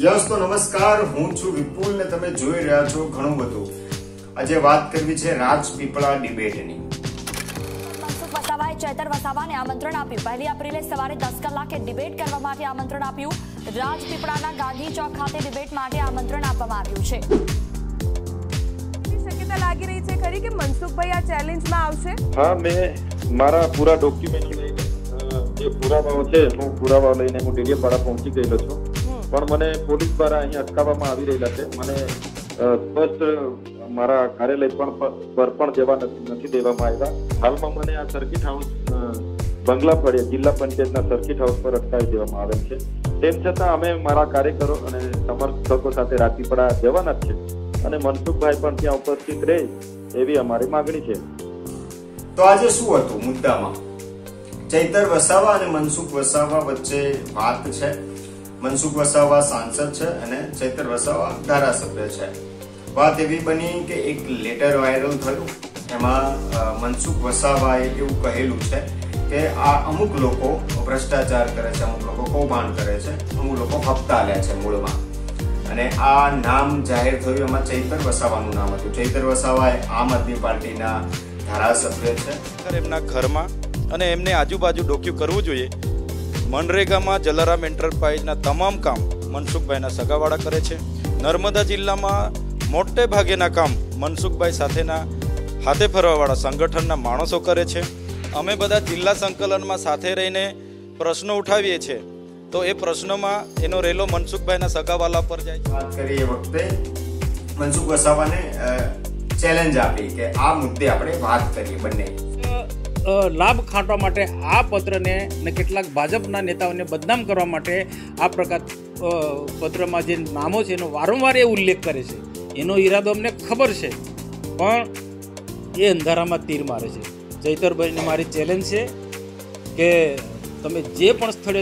Yes તો નમસ્કાર, હું છું વિપુલ ને તમે જોઈ રહ્યા છો ઘણું બધું। આજે વાત કરવી છે રાજપીપળા ડિબેટની। મનસુખ વસાવાએ ચૈતર વસાવાને આમંત્રણ આપ્યું। 1 એપ્રિલે સવારે 10 કલાકે ડિબેટ કરવા માટે આમંત્રણ આપ્યું। રાજપીપળાના ગાંધી ચોક ખાતે ડિબેટ માટે આમંત્રણ આપવામાં આવ્યું છે। શક્યતા લાગી રહી છે ખરી કે મનસુખભાઈ આ ચેલેન્જમાં આવશે? હા, મેં મારા પૂરા ડોક્યુમેન્ટ લઈને જે પુરાવાઓ છે હું પુરાવા લઈને હું ડેડિયાપાડા પહોંચી ગયેલો છું, પણ મને પોલીસ દ્વારા અહીં અટકાવવામાં આવી રહેલા છે। મને સ્પષ્ટ મારા કાર્યાલય પર પણ જવા નથી દેવામાં આવ્યા। હાલમાં મને આ સર્કિટ હાઉસ બંગલા ફળિયા જિલ્લા પંચાયતના સર્કિટ હાઉસ પર અટકાવી દેવામાં આવેલ છે। તેમ છતાં અમે મારા કાર્યકરો અને સમર્થકો સાથે રાજપીપળા જવાના જ છે અને મનસુખભાઈ પણ ત્યાં ઉપસ્થિત રહે એવી અમારી માંગણી છે। તો આજે શું હતું મુદ્દામાં? ચૈતર વસાવા અને મનસુખ વસાવા વચ્ચે વાત છે। મનસુખ વસાવા સાંસદ છે અને ચૈતર વસાવા ધારાસભ્ય છે। વાત એવી બની કે એક લેટર વાયરલ થયું, એમાં મનસુખ વસાવાએ એવું કહેલું છે કે આ અમુક લોકો ભ્રષ્ટાચાર કરે છે, અમુક લોકો કૌભાંડ કરે છે, અમુક લોકો હપ્તા લે છે મૂળમાં, અને આ નામ જાહેર થયું એમાં ચૈતર વસાવાનું નામ હતું। ચૈતર વસાવા આમ આદમી પાર્ટીના ધારાસભ્ય છે। એમના ઘરમાં અને એમને આજુબાજુ ડોક્યુ કરવું જોઈએ। મનરેગામાં જલારામ એન્ટરપ્રાઇઝના તમામ કામ મનસુખભાઈના સગાવાળા કરે છે। નર્મદા જિલ્લામાં મોટે ભાગેના કામ મનસુખભાઈ સાથેના હાથે ફરવાવાળા સંગઠનના માણસો કરે છે। અમે બધા જિલ્લા સંકલનમાં સાથે રહીને પ્રશ્નો ઉઠાવીએ છીએ, તો એ પ્રશ્નોમાં એનો રેલો મનસુખભાઈના સગાવાલા પર જાય છે। વાત કરી એ વખતે મનસુખ વસાવાને ચેલેન્જ આપી કે આ મુદ્દે આપણે વાત કરીએ બંને। લાભ ખાંટવા માટે આ પત્રને ને કેટલાક ભાજપના નેતાઓને બદનામ કરવા માટે આ પ્રકાર પત્રમાં જે નામો છે એનો વારંવાર એ ઉલ્લેખ કરે છે। એનો ઈરાદો અમને ખબર છે, પણ એ અંધારામાં તીર મારે છે। ચૈતરભાઈને મારી ચેલેન્જ છે કે તમે જે પણ સ્થળે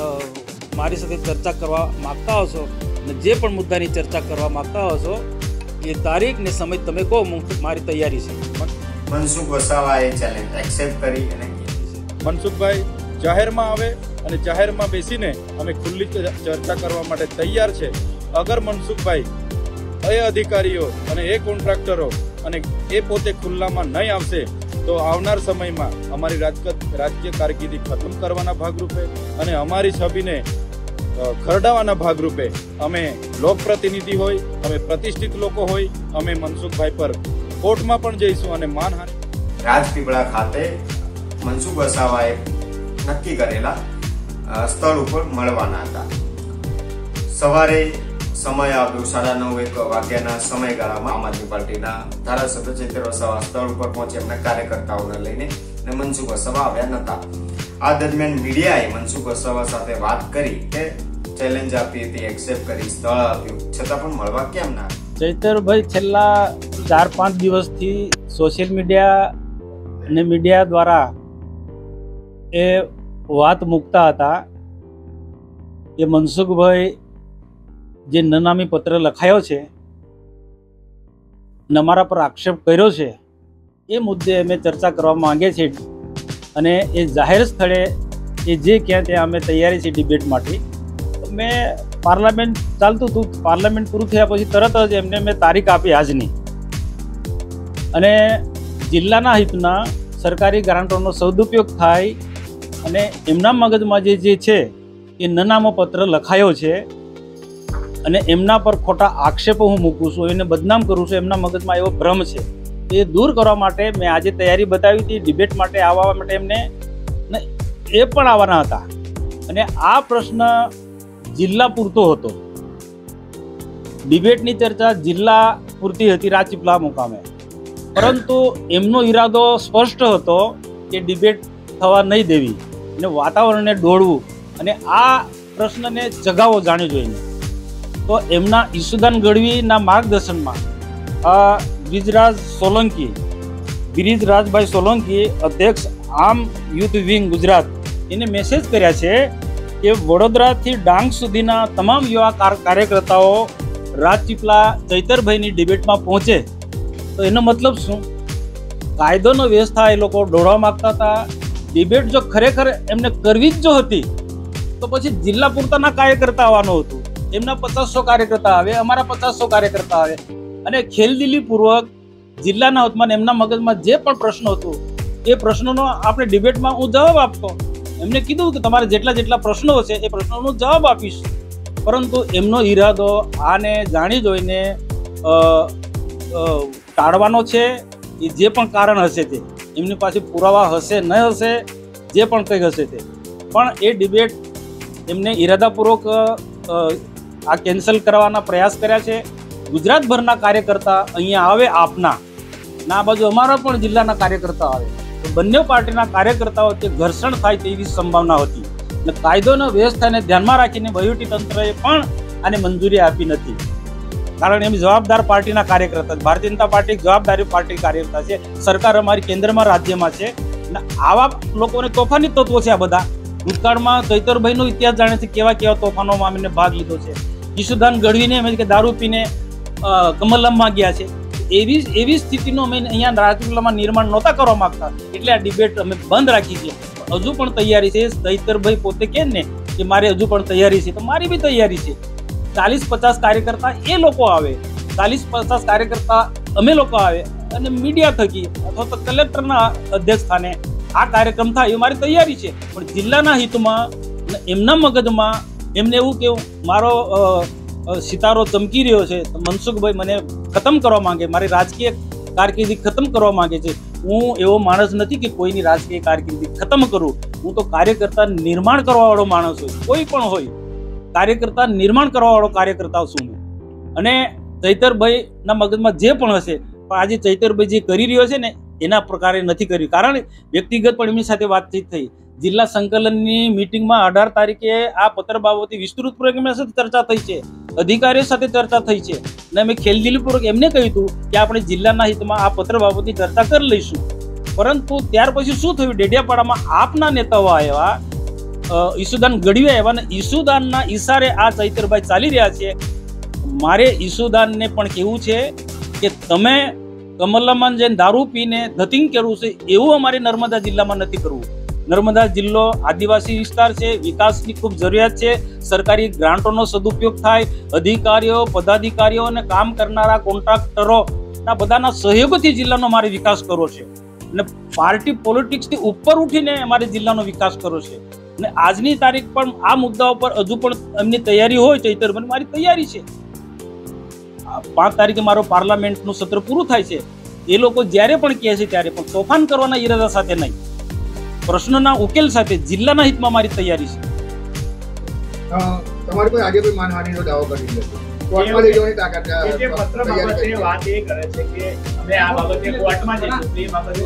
મારી સાથે ચર્ચા કરવા માગતા હશો અને જે પણ મુદ્દાની ચર્ચા કરવા માગતા હશો એ તારીખ ને સમય તમે કહો, મારી તૈયારી છે। મનસુખ વસાવાએ ચેલેન્જ એક્સેપ્ટ કરી અને મનસુખભાઈ જાહેરમાં આવે અને જાહેરમાં બેસીને અમે ખુલ્લી ચર્ચા કરવા માટે તૈયાર છે। અગર મનસુખભાઈ એ અધિકારીઓ અને એ કોન્ટ્રાક્ટરો અને એ પોતે ખુલ્લામાં નહીં આવશે તો આવનાર સમયમાં અમારી રાજકીય કારકિર્દી ખતમ કરવાના ભાગરૂપે અને અમારી છબીને ખરડાવવાના ભાગરૂપે અમે લોકપ્રતિનિધિ હોય, અમે પ્રતિષ્ઠિત લોકો હોય, અમે મનસુખભાઈ પર કોર્ટમાં પણ જઈશું અને માનહાનિ। રાજપીપળા ખાતે મનસુખ વસાવાએ નક્કી કરેલા સ્થળ ઉપર મળવાના હતા। સવારે સમય આવ્યો 9:30 વાગ્યાના સમયગાળામાં આમ આદમી પાર્ટીના ધારાસભ્ય ચૈતર વસાવા સ્થળ ઉપર પહોંચે એમના કાર્યકર્તાઓને લઈને, અને મનસુખ વસાવા આવ્યા નતા। આ દરમિયાન મીડિયાએ મનસુખ વસાવા સાથે વાત કરી કે ચેલેન્જ આપી હતી, એક્સેપ્ટ કરી, સ્થળ આપ્યું, છતાં પણ મળવા કેમ ના? ચૈતરભાઈ છેલ્લા 4-5 દિવસથી સોશિયલ મીડિયા અને મીડિયા દ્વારા એ વાત મૂકતા હતા કે મનસુખભાઈ જે નનામી પત્ર લખાયો છે અને અમારા પર આક્ષેપ કર્યો છે એ મુદ્દે અમે ચર્ચા કરવા માંગીએ છીએ, અને એ જાહેર સ્થળે એ જે ક્યાં ત્યાં અમે તૈયારી છે ડિબેટ માટે। મેં પાર્લામેન્ટ ચાલતું હતું, પાર્લામેન્ટ પૂરું થયા પછી તરત જ એમને મેં તારીખ આપી આજની, અને જિલ્લાના હિતના સરકારી ગ્રાન્ટોનો સદુપયોગ થાય અને એમના મગજમાં જે છે એ નનામો પત્ર લખાયો છે અને એમના પર ખોટા આક્ષેપો હું મૂકું છું, એને બદનામ કરું છું, એમના મગજમાં એવો ભ્રમ છે, એ દૂર કરવા માટે મેં આજે તૈયારી બતાવી હતી ડિબેટ માટે આવવા માટે એમને, એ પણ આવવાના હતા, અને આ પ્રશ્ન જિલ્લા પૂરતો હતો। ડિબેટની ચર્ચા જિલ્લા પૂરતી હતી રાજપીપળા મુકામે, પરંતુ એમનો ઈરાદો સ્પષ્ટ હતો કે ડિબેટ થવા નહીં દેવી અને વાતાવરણને દોડવું અને આ પ્રશ્નને જગાવો જાણી જોઈને। તો એમના ઈશુદાન ગઢવીના માર્ગદર્શનમાં ગિરિજરાજભાઈ સોલંકી અધ્યક્ષ આમ યુથ વિંગ ગુજરાત એને મેસેજ કર્યા છે કે વડોદરાથી ડાંગ સુધીના તમામ યુવા કાર્યકર્તાઓ રાજપીપળા ચૈતરભાઈની ડિબેટમાં પહોંચે। તો એનો મતલબ શું? કાયદોનો વ્યવસ્થા એ લોકો દોડવા માંગતા હતા। ડિબેટ જો ખરેખર એમને કરવી જ જો હતી તો પછી જિલ્લા પૂરતાના કાર્યકર્તા આવવાનું હતું, એમના 500 કાર્યકર્તા આવે, અમારા 500 કાર્યકર્તા આવે અને ખેલદિલી પૂર્વક જિલ્લાના હતમાં એમના મગજમાં જે પણ પ્રશ્ન હતો એ પ્રશ્નોનો આપણે ડિબેટમાં હું જવાબ આપતો. એમને કીધું કે તમારે જેટલા પ્રશ્નો છે એ પ્રશ્નોનો જવાબ આપીશ, પરંતુ એમનો ઈરાદો આને જાણી જોઈને ટાળવાનો છે. એ જે પણ કારણ હશે તે, એમની પાસે પુરાવા હશે ન હશે, જે પણ કંઈ હશે તે, પણ એ ડિબેટ એમને ઈરાદાપૂર્વક આ કેન્સલ કરવાના પ્રયાસ કર્યા છે. ગુજરાતભરના કાર્યકર્તા અહીંયા આવે આપના, આ બાજુ અમારા પણ જિલ્લાના કાર્યકર્તા આવે, તો બંને પાર્ટીના કાર્યકર્તાઓ વચ્ચે ઘર્ષણ થાય તેવી સંભાવના હતી અને કાયદોના વ્યવસ્થાને ધ્યાનમાં રાખીને વહીવટી તંત્રએ પણ આને મંજૂરી આપી નથી. કારણ એમ જવાબદાર પાર્ટીના કાર્યકર્તા, ભારતીય જનતા પાર્ટી જવાબદારી પાર્ટી કાર્યકર્તા છે. સરકાર અમારી કેન્દ્રમાં રાજ્યમાં છે અને આવા લોકોને તોફાની તત્વો છે. આ બધા ભૂતકાળમાં ચૈતરભાઈનો ઇતિહાસ જાણે છે, કેવા તોફાનોમાં અમને ભાગ લીધો છે. ઈશુદાન ગઢવીને એમ કે દારૂ પીને કમલમમાં ગયા છે. એવી સ્થિતિનું અમે અહીંયા રાજપીપળામાં નિર્માણ નહોતા કરવા માંગતા, એટલે આ ડિબેટ અમે બંધ રાખી છે. હજુ પણ તૈયારી છે. ચૈતરભાઈ પોતે કહે ને કે મારે હજુ પણ તૈયારી છે, તો મારી બી તૈયારી છે. 40-50 કાર્યકર્તા એ લોકો આવે, 40-50 કાર્યકર્તા અમે લોકો આવે અને મીડિયા થકી અથવા તો કલેક્ટરના અધ્યક્ષ સ્થાને આ કાર્યક્રમ થાય એ મારી તૈયારી છે. પણ જિલ્લાના હિતમાં એમના મગજમાં એમને એવું કેવું મારો સિતારો ચમકી રહ્યો છે, તો મનસુખભાઈ મને ખતમ કરવા માંગે, મારી રાજકીય કારકિર્દી ખતમ કરવા માંગે છે. હું એવો માણસ નથી કે કોઈની રાજકીય કારકિર્દી ખતમ કરું. હું તો કાર્યકર્તા નિર્માણ કરવા વાળો માણસ હોય, કોઈ પણ હોય, કાર્યકર્તા નિર્માણ કરવા વાળો કાર્યકર્તા છું હું. અને ચૈતરભાઈના મગજમાં જે પણ હશે, પણ આજે ચૈતરભાઈ જે કરી રહ્યો છે ને એના પ્રકારે નથી કર્યું. કારણ વ્યક્તિગત પણ એમની સાથે વાતચીત થઈ. જિલ્લા સંકલનની મિટિંગમાં 18 તારીખે આ પત્ર બાબતે વિસ્તૃતપૂર્વક એમના સાથે ચર્ચા થઈ છે, અધિકારીઓ સાથે ચર્ચા થઈ છે અને અમે ખેલદિલીપૂર્વક એમને કહ્યું હતું કે આપણે જિલ્લાના હિતમાં આ પત્ર બાબતની ચર્ચા કરી લઈશું. પરંતુ ત્યાર પછી શું થયું, ડેડિયાપાડામાં આપના નેતાઓ આવ્યા, ઈશુદાન ગઢવી આવ્યા અને ઈશુદાનના ઈશારે આ ચૈતરભાઈ ચાલી રહ્યા છે. મારે ઈશુદાનને પણ કહેવું છે કે તમે કમલમાં જઈને દારૂ પીને ધતિંગ કરવું છે એવું અમારે નર્મદા જિલ્લામાં નથી કરવું. નર્મદા જિલ્લો આદિવાસી વિસ્તાર છે, વિકાસની ખૂબ જરૂરિયાત છે. સરકારી ગ્રાન્ટોનો સદુપયોગ થાય, અધિકારીઓ, પદાધિકારીઓ અને કામ કરનારા કોન્ટ્રાક્ટરોના બધાના સહયોગથી જિલ્લાનો અમારે વિકાસ કરવો છે અને પાર્ટી પોલિટિક્સથી ઉપર ઉઠીને અમારે જિલ્લાનો વિકાસ કરવો છે. અને આજની તારીખ પણ આ મુદ્દા ઉપર હજુ પણ એમની તૈયારી હોય ચૈતરભાઈ, મારી તૈયારી છે. 5 તારીખે મારો પાર્લામેન્ટનું સત્ર પૂરું થાય છે. એ લોકો જ્યારે પણ કહે છે ત્યારે પણ તોફાન કરવાના ઈરાદા સાથે નહીં, પ્રશ્નોના ઉકેલ સાથે જિલ્લાના હિતમાં મારી તૈયારી છે. તમારી પર આજે કોઈ માનહાનિનો દાવો કરી દીધો, કોર્ટમાં લઈ જવાની તાકાત પત્ર બાબતે વાત એ કરે છે કે અમે આ બાબતે કોર્ટમાં જઈશું.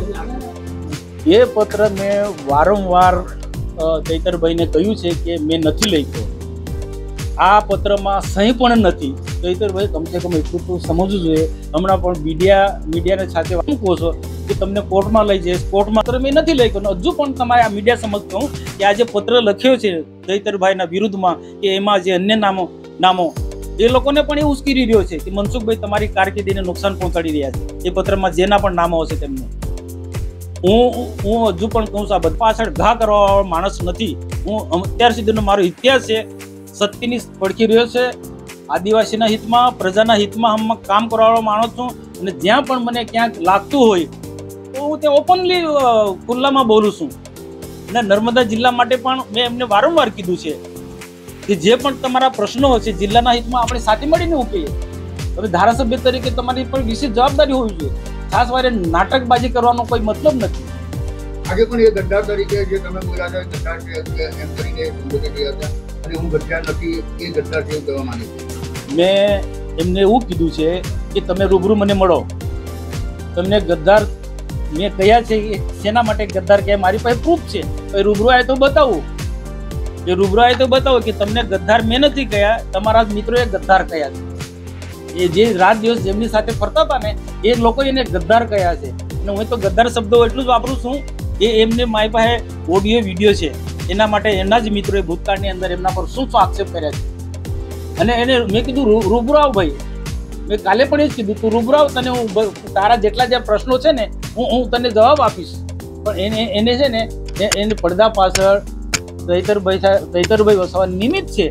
એ પત્ર મેં વારંવાર ચૈતરભાઈને કહ્યું છે કે મેં નથી લખ્યો. આ પત્રમાં સહી પણ નથી. ચૈતરભાઈ કમસે કમ એટલું તો સમજવું જોઈએ. હમણાં પણ મીડિયાને સાથે વાત કહો છો કે તમને કોર્ટમાં લઈ જઈશ, કોર્ટમાં પત્ર મેં નથી લખ્યો. હજુ પણ તમારે આ મીડિયા સમજ કહું કે આ જે પત્ર લખ્યો છે ચૈતરભાઈના વિરુદ્ધમાં કે એમાં જે અન્ય નામો એ લોકોને પણ એ ઉશ્કેરી રહ્યો છે કે મનસુખભાઈ તમારી કારકિર્દીને નુકસાન પહોંચાડી રહ્યા છે. એ પત્રમાં જેના પણ નામો હશે તેમને હું હજુ પણ કહું છું, આ બધા પાછળ ઘા કરવા વાળો માણસ નથી. હું અત્યાર સુધીનો મારો ઇતિહાસ છે, સત્યની પડખી રહ્યો છે, આદિવાસીના હિતમાં, પ્રજાના હિતમાં કામ કરવાવાળો માણસ છું. અને જ્યાં પણ મને ક્યાંક લાગતું હોય તો હું ત્યાં ઓપનલી ખુલ્લામાં બોલું છું. અને નર્મદા જિલ્લા માટે પણ મેં એમને વારંવાર કીધું છે કે જે પણ તમારા પ્રશ્નો હશે જિલ્લાના હિતમાં આપણે સાથે મળીને ઉકેલીએ. તમે ધારાસભ્ય તરીકે તમારી પણ વિશેષ જવાબદારી હોવી જોઈએ. ખાસ વારે નાટકબાજી કરવાનો કોઈ મતલબ નથી. આજે પણ એ ગદ્દાર તરીકે જે તમે બોલ્યા છો, ગદ્દાર છે એમ કરીને સંબોધિત કર્યા હતા અને હું ગદ્દાર નથી, એ ગદ્દાર છે એવું કહેવા માંગે છે. મેં એમને એવું કીધું છે કે તમે રૂબરૂ મને મળો, તમને ગદ્દાર મેં કહ્યા છે કે શેના માટે ગદ્દાર કહે, મારી પાસે પ્રૂફ છે. રૂબરૂ આવે તો બતાવું, એ રૂબરૂ આવે તો બતાવો કે તમને ગદ્દાર મેં નથી કહ્યા, તમારા મિત્રોએ ગદ્દાર કહ્યા છે. એ જે રાત દિવસ જેમની સાથે ફરતા હતા ને એ લોકો એને ગદ્દાર કહ્યા છે. અને હું તો ગદ્દાર શબ્દો એટલું જ વાપરું છું એ એમને મારી પાસે ઓડિયો વિડીયો છે. એના માટે એના જ મિત્રોએ ભૂતકાળની અંદર એમના પર શું આક્ષેપ કર્યા છે. અને એને મેં કીધું રૂબરૂ આવ ભાઈ, મેં કાલે પણ એ જ કીધું તું રૂબરૂ આવ, તને હું તારા જેટલા જે પ્રશ્નો છે ને હું તને જવાબ આપીશ. પણ એને છે ને એને પડદા પાછળ ચૈતરભાઈ વસાવા નિમિત્ત છે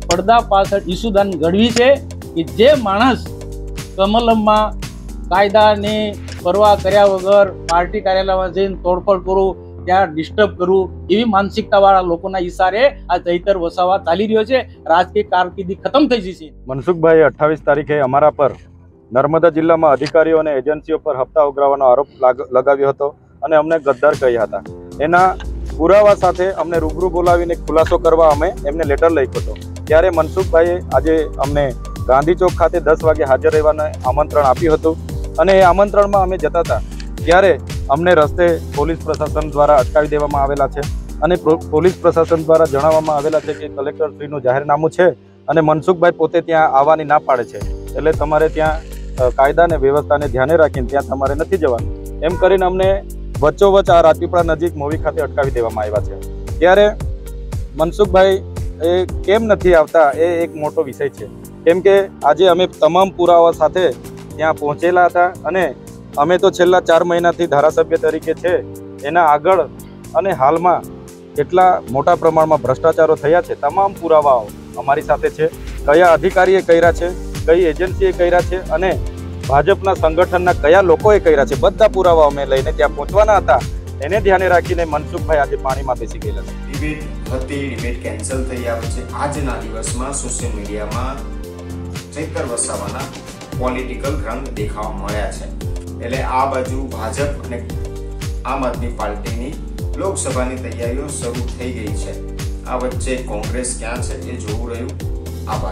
પડદા પાછળ ઈસુદાન ઘડવી છે કે જે માણસ કમલમમાં કાયદાની પરવા કર્યા વગર પાર્ટી કાર્યાલયમાં જઈને તોડફોડ કરવું, ત્યાં ડિસ્ટર્બ કરવું, એવી માનસિકતાવાળા લોકોના ઈશારે આ ચૈતર વસાવા ચાલી રહ્યો છે. રાજકીય કારકિર્દી ખતમ થઈ જશે. મનસુખભાઈએ 28 તારીખે અમારા પર નર્મદા જિલ્લામાં અધિકારીઓ અને એજન્સીઓ પર હપ્તા ઉઘરાવવાનો આરોપ લગાવ્યો હતો અને અમને ગદ્દાર કહ્યા હતા. એના પુરાવા સાથે અમને રૂબરૂ બોલાવીને ખુલાસો કરવા અમે એમને લેટર લખ્યો હતો. ત્યારે મનસુખભાઈએ આજે અમને ગાંધી ચોક ખાતે 10 વાગે હાજર રહેવાનું આમંત્રણ આપ્યું હતું અને એ આમંત્રણમાં અમે જતા હતા ત્યારે અમને રસ્તે પોલીસ પ્રશાસન દ્વારા અટકાવી દેવામાં આવેલા છે અને પોલીસ પ્રશાસન દ્વારા જણાવવામાં આવેલા છે કે કલેક્ટરશ્રીનું જાહેરનામું છે અને મનસુખભાઈ પોતે ત્યાં આવવાની ના પાડે છે, એટલે તમારે ત્યાં કાયદા અને વ્યવસ્થાને ધ્યાને રાખીને ત્યાં તમારે નથી જવાનું એમ કરીને અમને વચ્ચોવચ્ચ આ રાજપીપળા નજીક મોવી ખાતે અટકાવી દેવામાં આવ્યા છે. ત્યારે મનસુખભાઈ એ કેમ નથી આવતા એ એક મોટો વિષય છે, કેમ કે આજે અમે તમામ પુરાવા સાથે ત્યાં પહોંચેલા હતા અને અમે તો છેલ્લા 4 મહિનાથી ધારાસભ્ય તરીકે છે, એના આગળ અને હાલમાં કેટલા મોટા પ્રમાણમાં ભ્રષ્ટાચારો થયા છે તમામ પુરાવાઓ અમારી સાથે છે. કયા અધિકારીએ કર્યા છે, કઈ એજન્સીએ કર્યા છે અને ભાજપના સંગઠનના કયા લોકોએ કર્યા છે, બધા પુરાવા અમે લઈને ત્યાં પહોંચવાના હતા. એને ધ્યાને રાખીને મનસુખભાઈ આજે પાણીમાં બેસી ગયેલા છે. ડિબેટ કેન્સલ થઈ આવે છે. આજના દિવસમાં સોશિયલ મીડિયામાં ચૈતર વસાવાના પોલિટિકલ રંગ દેખાવા મળ્યા છે. એટલે આ બાજુ ભાજપ અને આમ આદમી પાર્ટીની લોકસભાની તૈયારીઓ શરૂ થઈ ગઈ છે. આ વચ્ચે કોંગ્રેસ ક્યાં છે એ જોવું રહ્યું. આભાર.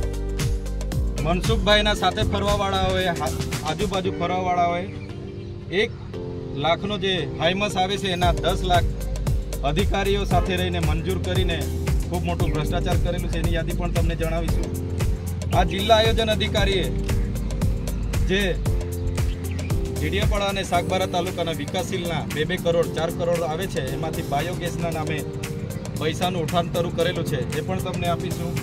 મનસુખભાઈના સાથે ફરવાવાળાઓએ, આજુબાજુ ફરવાવાળાઓએ 1 લાખનો જે હાઈમસ આવે છે એના 10 લાખ અધિકારીઓ સાથે રહીને મંજૂર કરીને ખૂબ મોટું ભ્રષ્ટાચાર કરેલું છે. એની યાદી પણ તમને જણાવીશું. આ જિલ્લા આયોજન અધિકારીએ જે ડેડિયાપાડા અને સાગબારા તાલુકાના વિકાસશીલના 2 કરોડ 4 કરોડ આવે છે એમાંથી બાયોગેસના નામે પૈસાનું ઉઠાંતરું કરેલું છે એ પણ તમને આપીશું.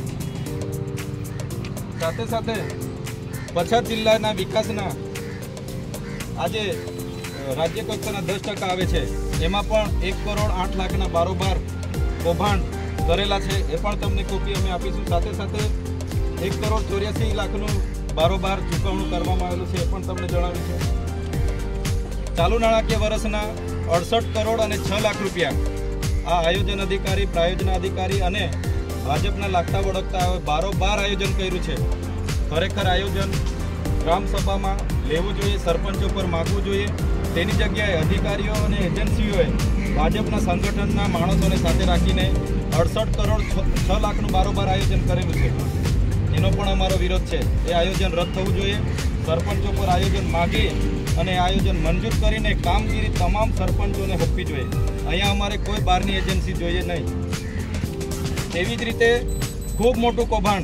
સાથે સાથે પછાત જિલ્લાના વિકાસના આજે રાજ્ય કક્ષાના 10% આવે છે એમાં પણ 1 કરોડ 8 લાખના બારોબાર કૌભાંડ કરેલા છે એ પણ તમને કોપી અમે આપીશું. સાથે સાથે 1 કરોડ 84 લાખનું બારોબાર ચૂકવણું કરવામાં આવેલું છે એ પણ તમને જણાવીશું. ચાલુ નાણાકીય વર્ષના 68 કરોડ અને 6 લાખ રૂપિયા આ આયોજન અધિકારી, પ્રાયોજન અધિકારી અને ભાજપના લાગતા વળગતા બારોબાર આયોજન કર્યું છે. ખરેખર આયોજન ગ્રામસભામાં લેવું જોઈએ, સરપંચો પર માગવું જોઈએ. તેની જગ્યાએ અધિકારીઓ અને એજન્સીઓએ ભાજપના સંગઠનના માણસોને સાથે રાખીને 68 કરોડ 6 લાખનું બારોબાર આયોજન કરેલું છે. એનો પણ અમારો વિરોધ છે. એ આયોજન રદ થવું જોઈએ. સરપંચો પર આયોજન માગી અને આયોજન મંજૂર કરીને કામગીરી તમામ સરપંચોને સોંપવી જોઈએ. અહીંયા અમારે કોઈ બહારની એજન્સી જોઈએ નહીં. એવી જ રીતે ખૂબ મોટું કૌભાંડ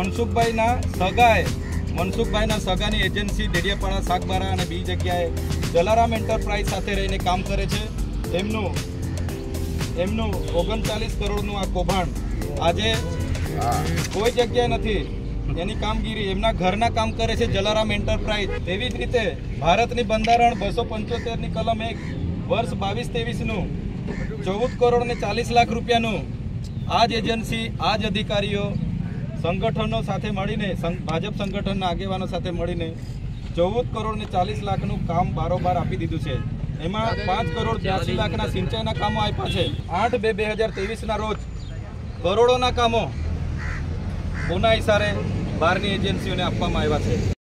મનસુખભાઈના સગાની એજન્સી ડેડિયાપાડા, સાગબારા અને બીજી જગ્યાએ જલારામ એન્ટરપ્રાઇઝ સાથે રહીને કામ કરે છે. એમનું 39 કરોડનું આ કૌભાંડ આજે કોઈ જગ્યાએ નથી. એની કામગીરી એમના ઘરના કામ કરે છે જલારામ એન્ટરપ્રાઇઝ. તેવી જ રીતે ભારતની બંધારણ 275ની કલમ 1 વર્ષ 22-23નું 14 કરોડ ને 40 લાખ રૂપિયાનું આ જ એજન્સી, આ જ અધિકારીઓ સંગઠનો સાથે મળીને, ભાજપ સંગઠનના આગેવાનો સાથે મળીને 14 કરોડ ને 40 લાખનું કામ બારોબાર આપી દીધું છે. એમાં 5 કરોડ 82 લાખના સિંચાઈના કામો આપ્યા છે. 8/2/2023ના રોજ કરોડોના કામો કોના ઇશારે બહારની એજન્સીઓને આપવામાં આવ્યા છે.